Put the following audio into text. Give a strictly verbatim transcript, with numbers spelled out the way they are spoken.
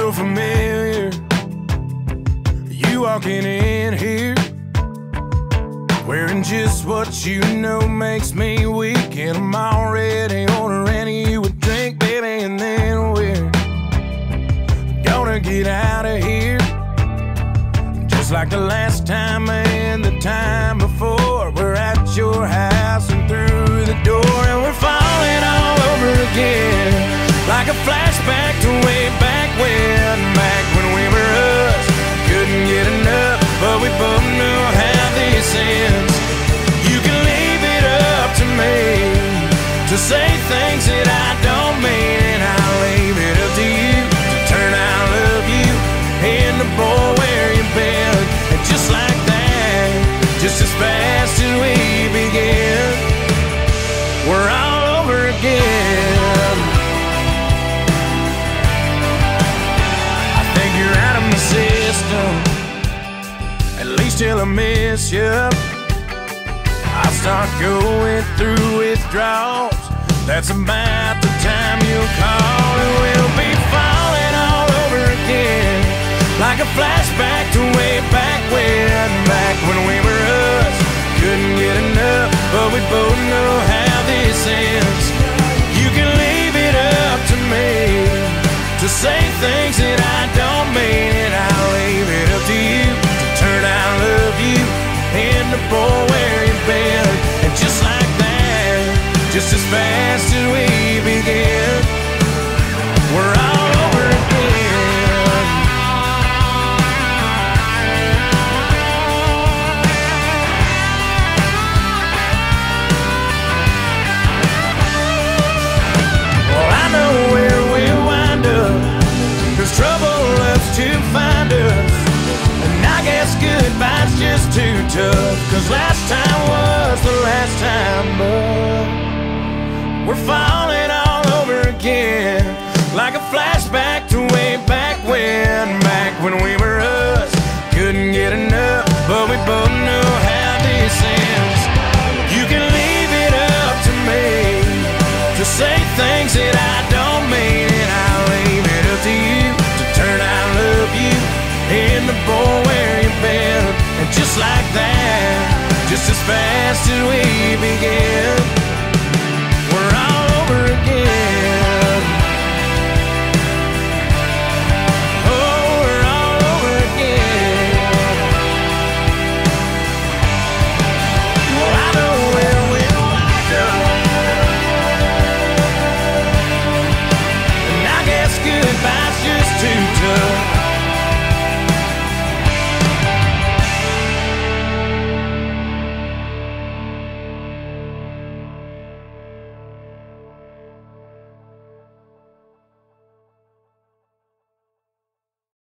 so familiar, you walking in here wearing just what you know makes me weak, and I'm already ordering you a drink, baby, and then we're gonna get out of here just like the last time and the time before. We're at your house and through the door, and we're falling all over again, like a flashback to way back when, back when we were us. Couldn't get enough, but we both know how this ends. You can leave it up to me to say things that I don't mean, and I'll leave it up to you to turn out love you and the boy where you've been. And just like that, just as fast as we begin, we're all over again. I think you're out of my system, at least till I miss you. I'll start going through withdrawals, that's about the time you'll call, and we'll be falling all over again, like a flashback to way back when, back when we were us. Couldn't get enough, but we both know how this ends. You can leave it up to me to say things that I don't mean, and I'll leave it up to you to turn out love you and the boy where you've been. And just like that, just as fast as we begin, we're all over again. Well, I know where we'll wind up, 'cause trouble loves to find us, and I guess goodbye's just too tough, 'cause last time was the last time. But we're falling all over again, like a flashback to way back when, back when we were